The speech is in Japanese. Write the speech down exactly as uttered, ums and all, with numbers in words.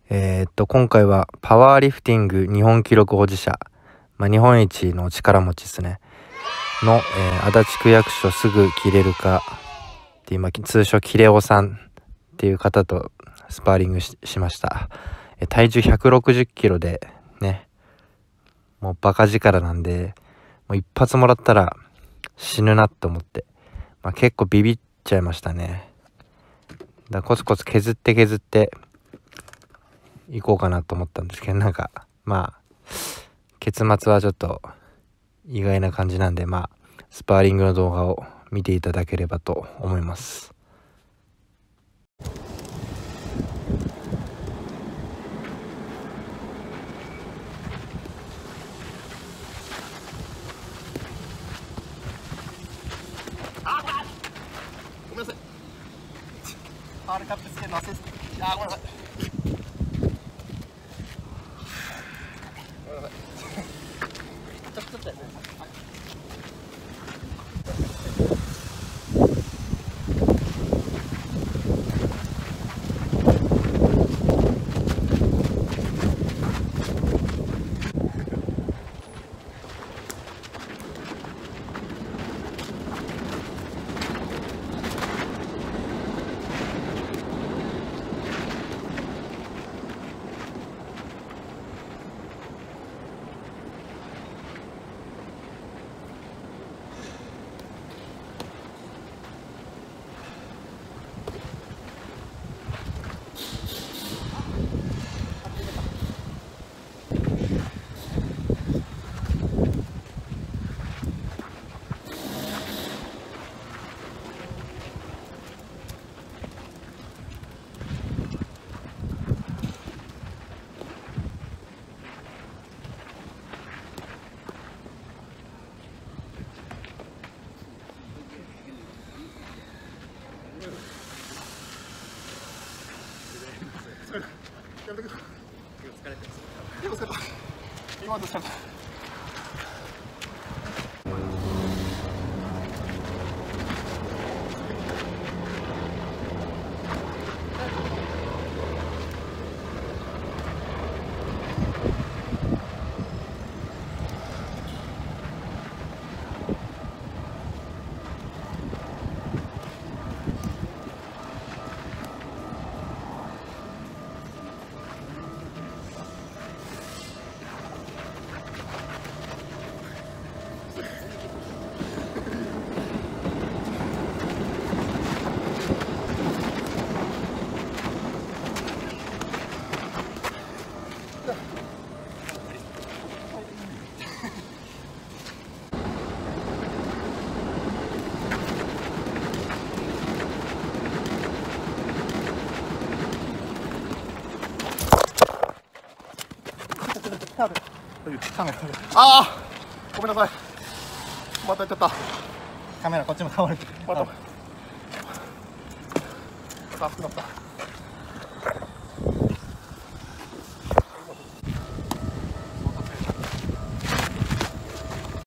えーっと今回はパワーリフティング日本記録保持者、まあ、日本一の力持ちですねの、えー、足立区役所すぐ切れるかっていう、まあ、通称キレオさんっていう方とスパーリング し, しました。えー、体重ひゃくろくじゅっキロでね、もうバカ力なんで、もう一発もらったら死ぬなと思って、まあ、結構ビビっちゃいましたね。だからコツコツ削って削って行こうかなと思ったんですけど、なんかまあ結末はちょっと意外な感じなんで、まあスパーリングの動画を見ていただければと思います。 ごめんなさい。パールカップつけるの忘れてた。あー、ごめんなさい。ごめんなさい。ちょっとちょっとやね。やめてください。疲れてます。でも疲れた。今まで疲れた。ああ、ごめんなさい。またやっちゃった。カメラこっちも倒れてる。また。熱くなった。